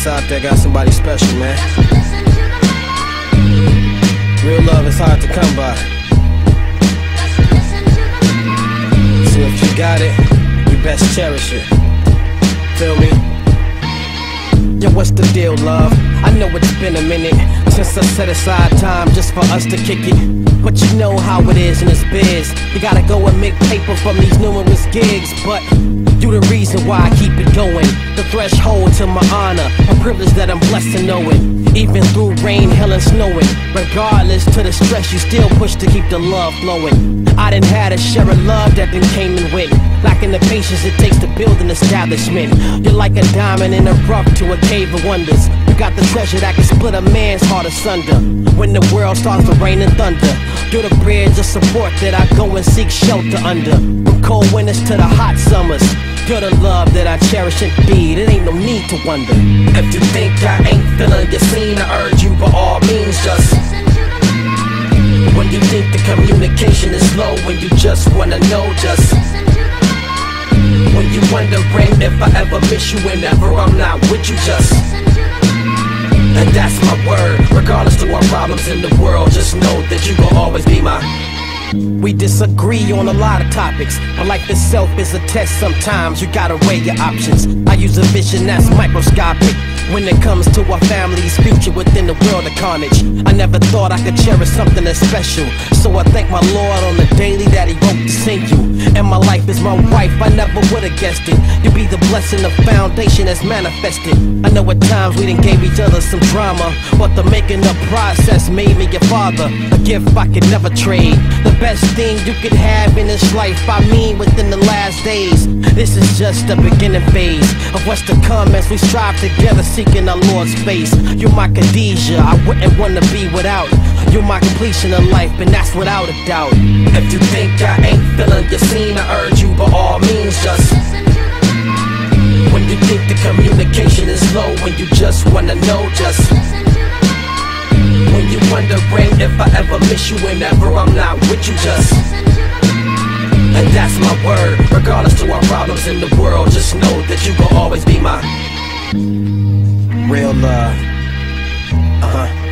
that's out there got somebody special, man. Real love is hard to come by. So if you got it, you best cherish it. Feel me? Yo, what's the deal, love? I know it's been a minute since I set aside time just for us to kick it. But you know how it is in this biz. You gotta go and make paper from these numerous gigs. But you the reason why I keep it going. The threshold to my honor, a privilege that I'm blessed to know it. Even through rain, hell and snowing, regardless to the stress, you still push to keep the love flowing. I done had a share of love that then came and went, lacking the patience it takes to build an establishment. You're like a diamond in the rough to a cave of wonders. You got the treasure that can split a man's heart asunder. When the world starts to rain and thunder, you're the bridge of support that I go and seek shelter under. From cold winters to the hot summers, you're the love that I cherish indeed. It ain't no need to wonder. If you think I ain't feeling your scene, I urge you by all means just. When you think the communication is low, when you just wanna know just. When you wondering if I ever miss you whenever I'm not with you just. And that's my word, regardless to our problems in the world, just know that you gon' always be my. We disagree on a lot of topics, but life itself is a test. Sometimes you gotta weigh your options. I use a vision that's microscopic when it comes to our family's future within the world of carnage. I never thought I could cherish something that's special, so I thank my Lord on the daily that He wrote to send you. And my life is my wife, I never would've guessed it. You be the blessing, the foundation that's manifested. I know at times we done gave each other some drama, but the making up process made me your father, a gift I could never trade. The best thing you could have in this life, I mean within the last days. This is just the beginning phase of what's to come as we strive together, seeking our Lord's face. You're my Khadijah, I wouldn't wanna be without. You're my completion of life, and that's without a doubt. If you think I ain't feeling your scene, I urge you by all means just. When you think the communication is low, when you just wanna know just. When you wondering if I ever miss you whenever I'm not with you just. And that's my word, regardless to our problems in the world, just know that you gon' always be my real love.